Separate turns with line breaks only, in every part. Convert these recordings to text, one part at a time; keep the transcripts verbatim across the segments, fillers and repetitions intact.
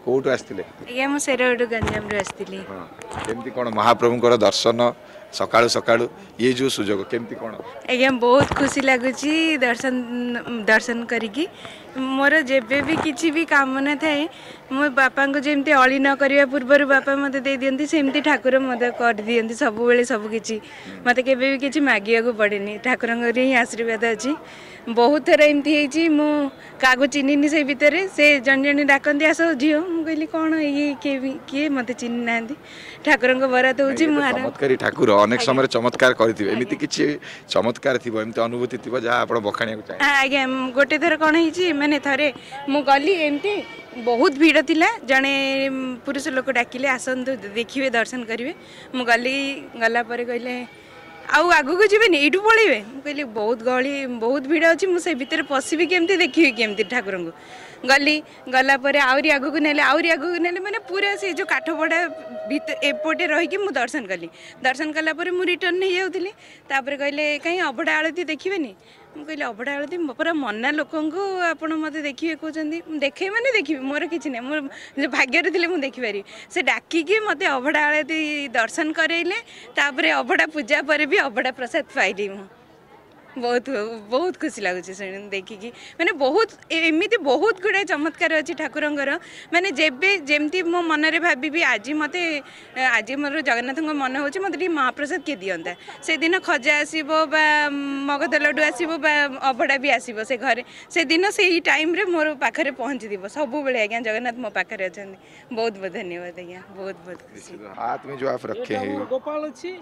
कोठु आस्तिले
आज्ञा मु सेरवडू गंजाम रे आस्तिली
हां केमती कोन महाप्रभुंकर दर्शन सकाळु सकाळु ये जो सुजोग केमती कोन
आज्ञा बहुत खुशी लगुची दर्शन दर्शन करिकी मोर जेबे भी किसी भी कामना थाए मो बापा को जमती अली न करने पूर्वर बापा मत दे दियंती सेमती ठाकुर मत कर दियंती सब बेले सब किछि मत केबे भी किछि मागिया को पड़ेनी ठाकुर ही आशीर्वाद अच्छी बहुत थर एमती होती मु कागो चिन्हनी से भितर से जन जन डाकती आस झील मुझे कौन ये किए किए मत चिन्ह ना ठाकुर बरात हो
चमत्कारी ठाकुर अनेक समय चमत्कार करथिबे एमिति किछि चमत्कार थिबो एमिति अनुभूति थिबो जा आपण बखाणिया को चाहे
आज्ञा गोटे थर कौन होइछि माने थरे मु गली एमती बहुत भीड़ थिला जने पुरुष लोक डाकिले आसंतु देखिए दर्शन करेंगे मु गली गला पर कहले आउ आगु को जीवेनि एठू पळेबे मु कहली बहुत गली बहुत भीड़ अच्छी मुझे भितर पशिबी केमती देखिए केमती ठाकुर को गली गला पर आउरी आगु को नेले आउरी आगु को नेले माने पूरा से जो काठपड़ा भीतर एपटे रही मु दर्शन कली दर्शन कला पर मु रिटर्न नहीं जाउथली तापर कहले कहीं अबड़ा आळती देखिबेनि मु कहले अबड़ा आळती पूरा मना लोक आपण मत देखिए कहते देखे मैंने देखी मोर कि मोर भाग्य थे मुझे देखिपारि से डाकिकी मत अबड़ा आळती दर्शन करैले तापर अबड़ा पूजा पर भी अबड़ा प्रसाद पाइली मु बहुत बहुत खुशी लगुच देखिकी मैंने बहुत एमती बहुत गुड़ा चमत्कार अच्छी ठाकुर मैंने जेबे जमती मो मनरे भाभी आज मत आज मोर जगन्नाथ मन हो मत महाप्रसाद किए दिंता से दिन खजा आसो मगध लड्डू आसो अभड़ा भी आसो से घरे से दिन से ही टाइम रे मोर पाखे पहुँची थी सब बेले आज्ञा जगन्नाथ मो पाखे अच्छा बहुत बहुत धन्यवाद आज्ञा बहुत बहुत खुशी
हाथ में जो आप रखे हैं
गोपाल अच्छी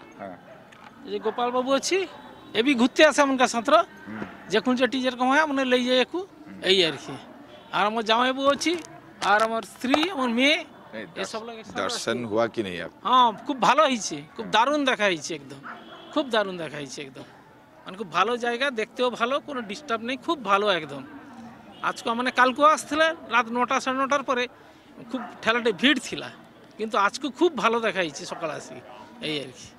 गोपाल बाबू अच्छी ये भी घुते आसा उनका सत्र जेकुन जे टीचर को है मने ले जाए को एई यार की आर हमर जावे बु अछि आर हमर स्त्री हमर मे ये सब लगे
दर्शन हुआ कि नहीं आप
हां खूब ভালো হইছে खूब दारुण দেখা হইছে एकदम खूब दारुण দেখা হইছে एकदम মানে খুব ভালো জায়গা দেখতেও ভালো কোনো ডিস্টার্ব নেই খুব ভালো একদম আজকে মানে কালকে আসছিলে রাত নটা সাড়ে নটার পরে খুব ঠেলাটে ভিড় ছিল কিন্তু আজকে খুব ভালো দেখা হইছে সকাল আসি এই আর কি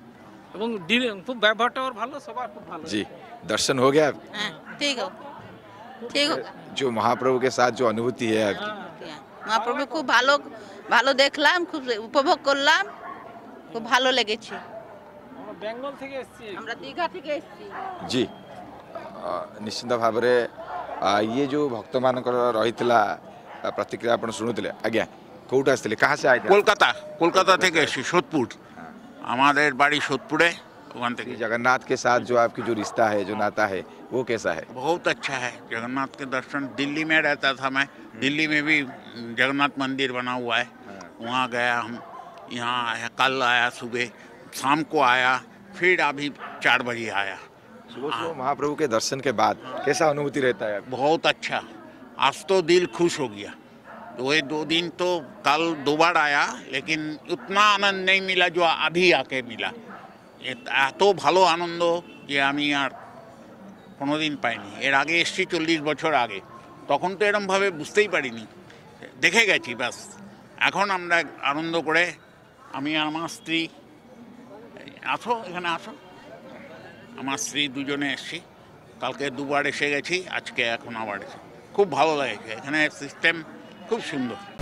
खूब व्यवहार और भालो सब खूब भालो
जी दर्शन हो गया
ठीक हो ठीक हो
जो महाप्रभु के साथ जो अनुभूति है आपकी
महाप्रभु खूब भालो भालो देखलाम खूब उपभोग करलाम खूब भालो लेगेছে
बेंगल থেকে এসেছি
আমরা দীঘা থেকে এসেছি
जी निश्चित भाव रे ये जो भक्त मानकर रहितला प्रतिक्रिया आपण सुनुतले आज्ञा कोउट आस्तिले कहां से आए थे
कोलकाता कोलकाता থেকে এসেছি সোদপুর हमारे बाड़ी सोदपुरे वहाँ तक
जगन्नाथ के साथ जो आपकी जो रिश्ता है जो नाता है वो कैसा है
बहुत अच्छा है जगन्नाथ के दर्शन दिल्ली में रहता था मैं दिल्ली में भी जगन्नाथ मंदिर बना हुआ है वहाँ गया हम यहाँ आया कल आया सुबह शाम को आया फिर अभी चार बजे आया
सुबह सुबह महाप्रभु के दर्शन के बाद कैसा अनुभूति रहता है
बहुत अच्छा आज तो दिल खुश हो गया दो दो दिन तो कल दो बार आया लेकिन उतना आनंद नहीं मिला जो अभी आके मिला तो ভালো আনন্দ যে আমি আর কোনোদিন পাইনি এর আগে এসেছি চল্লিশ বছর আগে তখন তো এরকম ভাবে বুঝতেই পারিনি দেখে গেছি বাস এখন আমরা আনন্দ করে আমি আর আমার স্ত্রী আসো এখানে আসো আমার স্ত্রী দুজনে এসেছি কালকে দুবার এসে গেছি আজকে এখন আবার এসে খুব ভালো লাগছে এখানে সিস্টেম खूब सुंदर।